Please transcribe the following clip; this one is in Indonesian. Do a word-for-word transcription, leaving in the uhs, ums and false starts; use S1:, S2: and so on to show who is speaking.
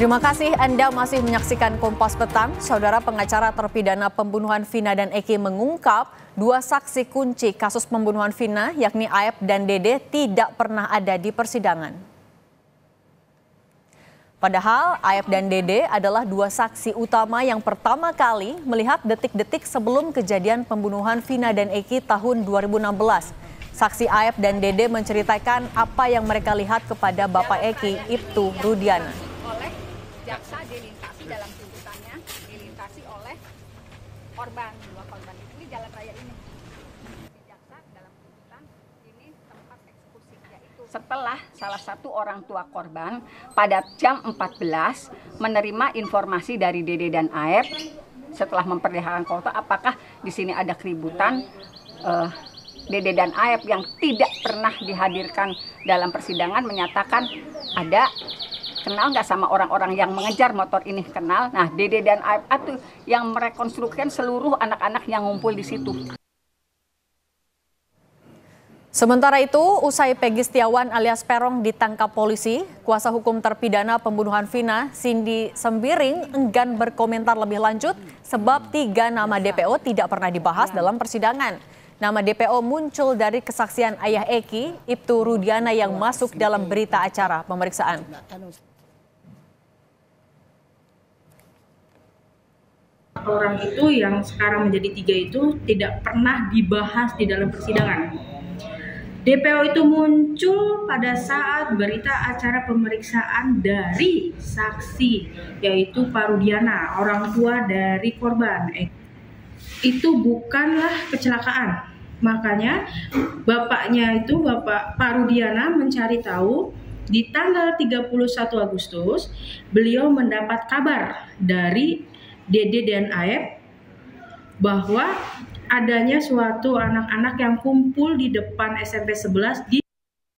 S1: Terima kasih Anda masih menyaksikan Kompas Petang. Saudara pengacara terpidana pembunuhan Vina dan Eki mengungkap dua saksi kunci kasus pembunuhan Vina yakni Aep dan Dede tidak pernah ada di persidangan. Padahal Aep dan Dede adalah dua saksi utama yang pertama kali melihat detik-detik sebelum kejadian pembunuhan Vina dan Eki tahun dua ribu enam belas. Saksi Aep dan Dede menceritakan apa yang mereka lihat kepada Bapak Eki, Ibtu Rudiana.
S2: Jaksa dilintasi dalam tuntutannya, dilintasi oleh korban, dua korban itu di jalan raya ini. Jaksa dalam tuntutan ini tempat eksekusi, yaitu setelah salah satu orang tua korban pada jam empat belas menerima informasi dari Dede dan Aep setelah memperlihatkan foto apakah di sini ada keributan. Uh, Dede dan Aep yang tidak pernah dihadirkan dalam persidangan menyatakan ada. Kenal nggak sama orang-orang yang mengejar motor ini? Kenal. Nah, Dede dan Aep itu yang merekonstruksikan seluruh anak-anak yang ngumpul di situ.
S1: Sementara itu, usai Peggy Setiawan alias Peron ditangkap polisi, kuasa hukum terpidana pembunuhan Vina, Cindy Sembiring, enggan berkomentar lebih lanjut sebab tiga nama D P O tidak pernah dibahas dalam persidangan. Nama D P O muncul dari kesaksian ayah Eki, Ibtu Rudiana yang masuk dalam berita acara pemeriksaan.
S3: Orang itu yang sekarang menjadi tiga itu tidak pernah dibahas di dalam persidangan. D P O itu muncul pada saat berita acara pemeriksaan dari saksi, yaitu Pak Rudiana, orang tua dari korban. Itu bukanlah kecelakaan. Makanya bapaknya itu, Bapak Pak Rudiana mencari tahu di tanggal tiga puluh satu Agustus, beliau mendapat kabar dari Dede dan Aep bahwa adanya suatu anak-anak yang kumpul di depan S M P sebelas di